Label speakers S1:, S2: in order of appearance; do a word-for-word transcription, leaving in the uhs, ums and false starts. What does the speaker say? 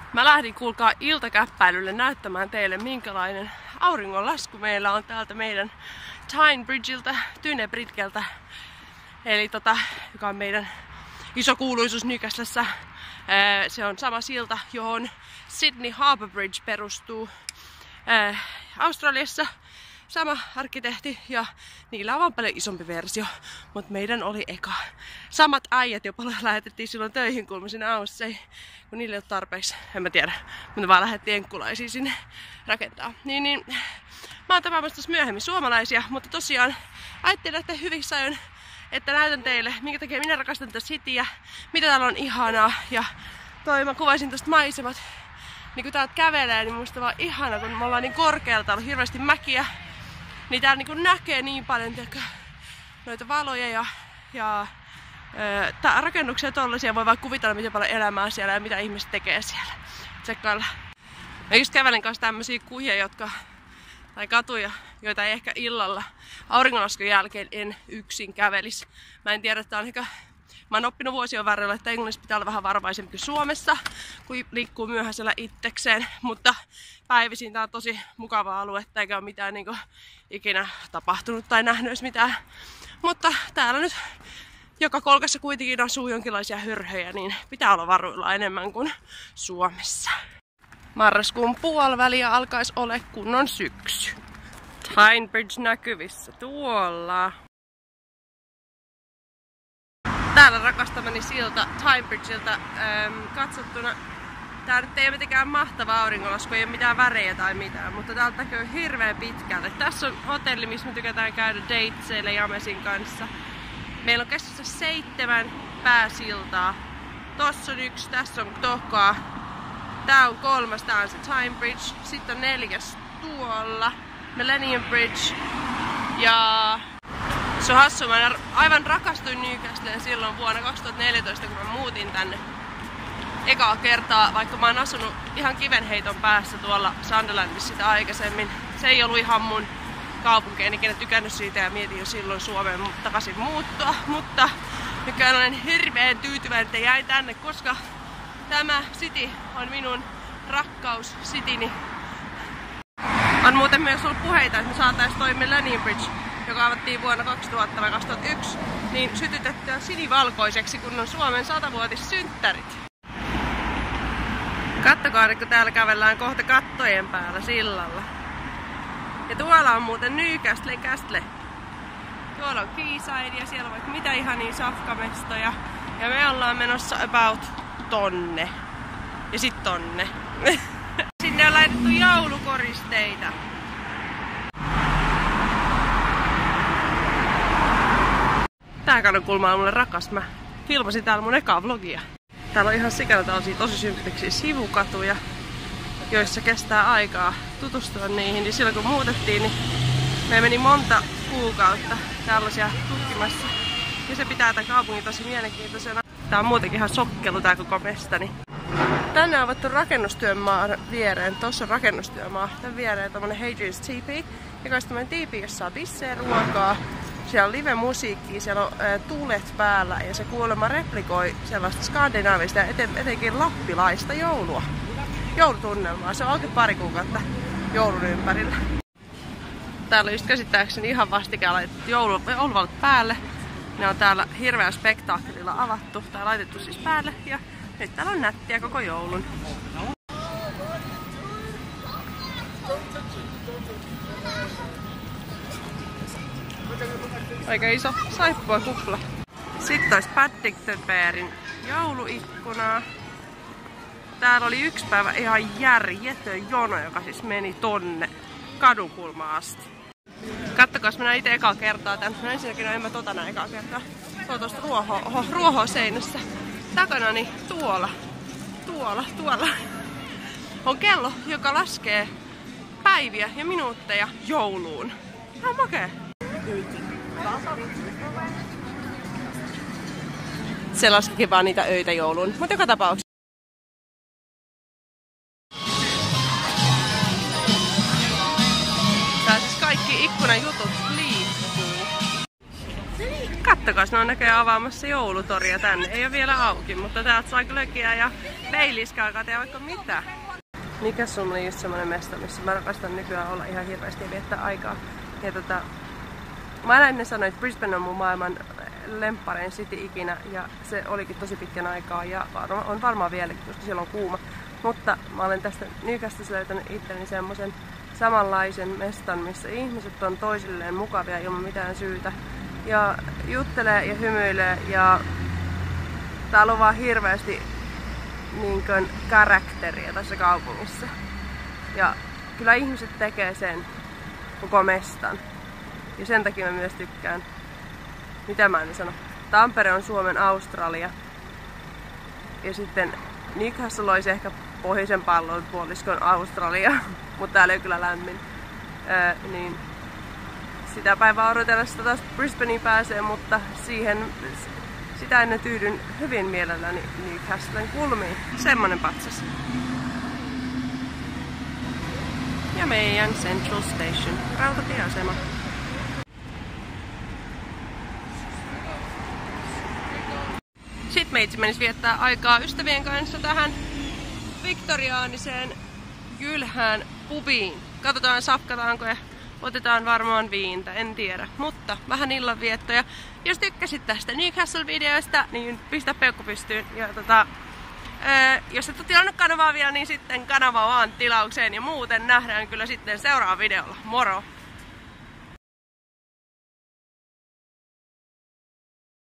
S1: Mä lähdin kuulkaa iltakäppäilylle näyttämään teille minkälainen auringonlasku meillä on täältä meidän Tyne Bridgeltä, Tyne Bridgeltä. Eli tota, joka on meidän iso kuuluisuus Newcastlessa. Se on sama silta, johon Sydney Harbour Bridge perustuu Australiassa. Sama arkkitehti ja niillä on vaan paljon isompi versio, mutta meidän oli eka. Samat äijät jopa lähetettiin silloin töihin, kun mä sinne Ausseihin, kun niille ei ole tarpeeksi, en mä tiedä, mutta vaan lähdettiin enkkulaisiin sinne rakentaa. Niin, niin, mä oon tapaamassa tuossa myöhemmin suomalaisia, mutta tosiaan ajattelin, että hyvissä ajoin, että näytän teille, minkä takia minä rakastan tätä cityä, mitä täällä on ihanaa. Ja toi mä kuvaisin tästä maisemat, niin kun täältä kävelee, niin musta vaan ihana, kun me ollaan niin korkealta, täällä on hirveästi mäkiä. Niin täällä niin näkee niin paljon tiedätkö, noita valoja ja, ja ää, rakennuksia tollaisia. Voi vaan kuvitella, miten paljon elämää siellä ja mitä ihmiset tekee siellä. Tsekkailla. Mä just kävelen kanssa tämmösiä kujia, jotka, tai katuja, joita ei ehkä illalla auringonlaskun jälkeen en yksin kävelisi. Mä en tiedä, että on ehkä... Mä oon oppinut vuosien varrella, että Englannissa pitää olla vähän varovaisempi kuin Suomessa, kun liikkuu myöhäisellä itsekseen. Mutta päivisin tää on tosi mukava alue, eikä ole mitään niinku ikinä tapahtunut tai nähnyt mitään. Mutta täällä nyt joka kolkassa kuitenkin asuu jonkinlaisia hörhöjä, niin pitää olla varuilla enemmän kuin Suomessa. Marraskuun puoliväliä alkaisi olla kunnon syksy. Tyne Bridge näkyvissä tuolla. Täällä rakastamani silta Tyne Bridgeltä ähm, katsottuna. Tää nyt ei ole mitenkään mahtava auringonlasku, ei ole mitään värejä tai mitään, mutta täältä näkyy hirveän pitkälle. Tässä on hotelli, missä me tykätään käydä dateseille Jamesin kanssa. Meillä on käsissä seitsemän pääsiltaa. Tossa on yksi, tässä on toka. Tää on kolmas, tää on se Tyne Bridge. Sitten on neljäs tuolla, Millennium Bridge. Ja se on hassu, mä aivan rakastuin Newcastleen silloin vuonna kaksituhattaneljätoista, kun mä muutin tänne ekaa kertaa, vaikka mä oon asunut ihan kivenheiton päässä tuolla Sunderlandissa sitä aikaisemmin. Se ei ollut ihan mun kaupunki, en ikinä tykännyt siitä ja mietin jo silloin Suomeen takaisin muuttua, mutta nykyään olen hirveän tyytyväinen, että jäin tänne, koska tämä city on minun rakkaus cityni. On muuten myös ollut puheita, että me saatais toi Millennium Bridge, joka avattiin vuonna kaksituhatta vai kaksituhattayksi, niin sytytettyä sinivalkoiseksi, kun on Suomen satavuotissynttärit. Kattokaa nyt, kun täällä kävellään kohta kattojen päällä sillalla. Ja tuolla on muuten Newcastle Castle. Tuolla on Quayside ja siellä on vaikka mitä ihania safkamestoja. Ja me ollaan menossa about tonne. Ja sit tonne. Sinne on laitettu joulukoristeita. Tää kadunkulma on mulle rakas. Mä filmasin täällä mun ekaa vlogia. Täällä on ihan sikana tällaisia tosi sympatiksi sivukatuja, joissa kestää aikaa tutustua niihin. Niin silloin kun muutettiin, niin me meni monta kuukautta tällaisia tutkimassa. Ja se pitää tämän kaupungin tosi mielenkiintoisena. Tää on muutenkin ihan sokkelu tää koko mestani. Tänne on avattu rakennustyömaan viereen. Tossa on rakennustyömaa. Tän viereen tommonen Hadrian's Teepee, joka on tämmönen tiipi, jossa saa bissejä, ruokaa. Siellä on live-musiikkia, siellä on ä, tuulet päällä ja se kuulemma replikoi sellaista skandinaavista ja eten, etenkin lappilaista joulua. Joulutunnelmaa. Se on oikein pari kuukautta joulun ympärillä. Täällä on just käsittääkseni ihan vastikään laitettu joulu, jouluvalot päälle. Ne on täällä hirveän spektaakkelilla avattu tai laitettu siis päälle ja nyt täällä on nättiä koko joulun. Aika iso saippua kupla. Sitten olisi Paddington Bearin jouluikkunaa. Täällä oli yksi päivä ihan järjetön jono, joka siis meni tonne kadunkulmaan asti. Kattokaa, mä näin ite ekaa kertaa tän. No ensinnäkin no en mä tota näin ekaa kertaa. Se on tosta ruohoa, oho, ruohoa seinässä. Takanani tuolla, tuolla, tuolla on kello, joka laskee päiviä ja minuutteja jouluun. Ihan makee. Se laskikin vaan niitä öitä jouluun, mutta joka tapauksessa. Tää siis kaikki ikkunan jutut liikkuu. Kattokaa. takas. Ne on näköjään avaamassa joulutoria tänne. Ei ole vielä auki, mutta täältä saa glögiä ja peiliskaa ja vaikka mitä. Newcastle oli just semmonen mesta, missä mä rakastan nykyään olla ihan hirveästi ja viettää aikaa. Ja tota, mä aina ennen sanoin, että Brisbane on mun maailman lempparein city ikinä ja se olikin tosi pitkän aikaa ja on varmaan vieläkin, koska siellä on kuuma. Mutta mä olen tästä Newcastlesta löytänyt itselleni semmosen samanlaisen mestan, missä ihmiset on toisilleen mukavia ilman mitään syytä. Ja juttelee ja hymyilee ja täällä on vaan hirveästi niinkön karakteria tässä kaupungissa. Ja kyllä ihmiset tekee sen koko mestan. Ja sen takia mä myös tykkään. Mitä mä en sano? Tampere on Suomen Australia. Ja sitten Newcastle olisi ehkä pohjoisen pallonpuoliskon Australia. Mutta täällä ei kyllä lämmin. Öö, niin sitä päivää odotellessa taas Brisbaneen pääsee, mutta siihen sitä ennen tyydyn hyvin mielelläni Newcastlen kulmiin. Semmonen patsas. Ja meidän Central Station, rautatieasema. Sitten meitsi menisi viettää aikaa ystävien kanssa tähän viktoriaaniseen jylhään pubiin. Katsotaan, safkataanko ja otetaan varmaan viintä, en tiedä. Mutta vähän illanviettoja. Jos tykkäsit tästä Newcastle-videosta, niin pistä peukku pystyyn. Ja tota, ää, jos et ole tilannut kanavaa vielä, niin sitten kanava vaan tilaukseen. Ja muuten nähdään kyllä sitten seuraavalla videolla. Moro!